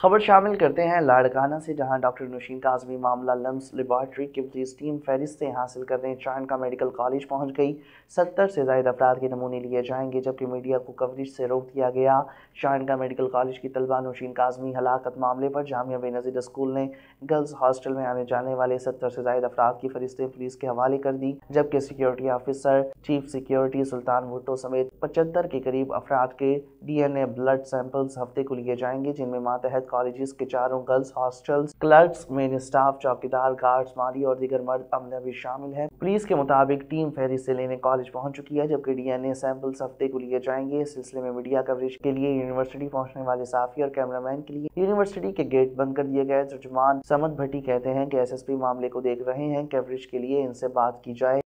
खबर शामिल करते हैं लाड़काना से, जहां डॉक्टर नौशीन काज़मी मामला लम्स लेबॉर्ट्री की पुलिस टीम फहरिस्तें हासिल करने चाणका मेडिकल कॉलेज पहुंच गई। 70 से ज़ायद अफराद के नमूने लिए जाएंगे, जबकि मीडिया को कवरेज से रोक दिया गया। चाणका मेडिकल कॉलेज की तलबा नौशीन काज़मी हलाकत मामले पर जामिया बेनज़ीर स्कूल ने गर्ल्स हॉस्टल में आने जाने वाले 70 से ज़ायद अफराद की फहरिस्तें पुलिस के हवाले कर दी, जबकि security officer chief security Sultan Bhutto समेत 75 के करीब अफराद के DNA ब्लड सैंपल्स हफ्ते को लिए जाएंगे, जिनमें मातहत कॉलेजेस के चारों girls hostels, clerks, main staff, चौकीदार, गार्ड्स, माली और दीगर मर्द अमला भी शामिल है। पुलिस के मुताबिक टीम फहरिस्त से लेने कॉलेज पहुंच चुकी है, जबकि DNA सैंपल्स हफ्ते को लिए जाएंगे। इस सिलसिले में मीडिया कवरेज के लिए यूनिवर्सिटी पहुंचने वाले साफी और कैमरामैन के लिए यूनिवर्सिटी के गेट बंद कर दिए गए। तर्जुमान समद भट्टी कहते हैं कि SSP मामले को देख रहे हैं, कवरेज के लिए इनसे बात की जाए।